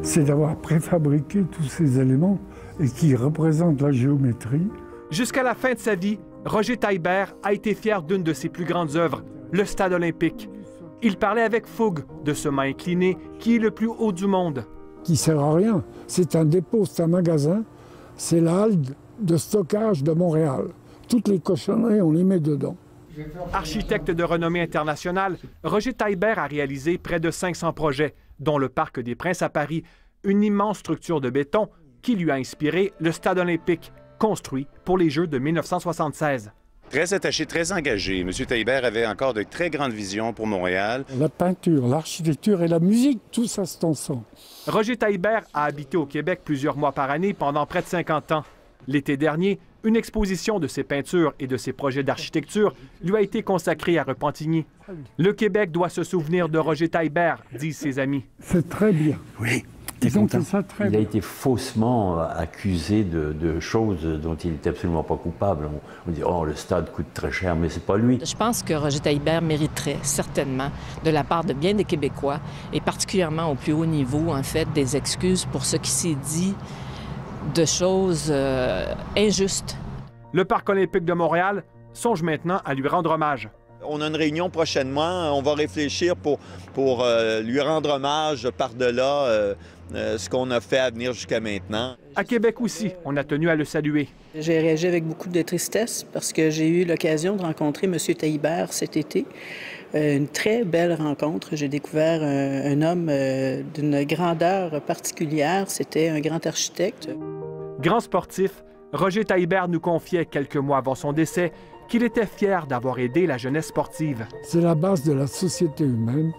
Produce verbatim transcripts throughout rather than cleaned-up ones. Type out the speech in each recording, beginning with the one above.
c'est d'avoir préfabriqué tous ces éléments et qui représentent la géométrie. Jusqu'à la fin de sa vie, Roger Taillibert a été fier d'une de ses plus grandes œuvres, le Stade olympique. Il parlait avec fougue de ce mât incliné qui est le plus haut du monde. Qui ne sert à rien. C'est un dépôt, c'est un magasin. C'est la halle de stockage de Montréal. Toutes les cochonneries, on les met dedans. Architecte de renommée internationale, Roger Taillibert a réalisé près de cinq cents projets, dont le Parc des Princes à Paris, une immense structure de béton qui lui a inspiré le Stade olympique, construit pour les Jeux de mille neuf cent soixante-seize. Très attaché, très engagé. M. Taillibert avait encore de très grandes visions pour Montréal. La peinture, l'architecture et la musique, tout ça c'est ensemble. Roger Taillibert a habité au Québec plusieurs mois par année pendant près de cinquante ans. L'été dernier, une exposition de ses peintures et de ses projets d'architecture lui a été consacrée à Repentigny. Le Québec doit se souvenir de Roger Taillibert, disent ses amis. C'est très bien. Oui. Ils ont fait ça très il bien. a été faussement accusé de, de choses dont il n'était absolument pas coupable. On, on dit « Oh, le stade coûte très cher », mais c'est pas lui. Je pense que Roger Taillibert mériterait certainement, de la part de bien des Québécois, et particulièrement au plus haut niveau, en fait, des excuses pour ce qui s'est dit de choses euh, injustes. Le Parc olympique de Montréal songe maintenant à lui rendre hommage. On a une réunion prochainement. On va réfléchir pour, pour euh, lui rendre hommage par-delà euh, euh, ce qu'on a fait à venir jusqu'à maintenant. À Québec aussi, on a tenu à le saluer. J'ai réagi avec beaucoup de tristesse parce que j'ai eu l'occasion de rencontrer M. Taillibert cet été. Euh, une très belle rencontre. J'ai découvert un, un homme euh, d'une grandeur particulière. C'était un grand architecte. Grand sportif, Roger Taillibert nous confiait quelques mois avant son décès qu'il était fier d'avoir aidé la jeunesse sportive. C'est la base de la société humaine,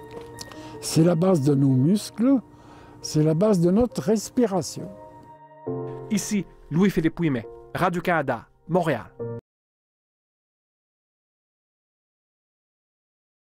c'est la base de nos muscles, c'est la base de notre respiration. Ici, Louis-Philippe Ouimet, Radio-Canada, Montréal.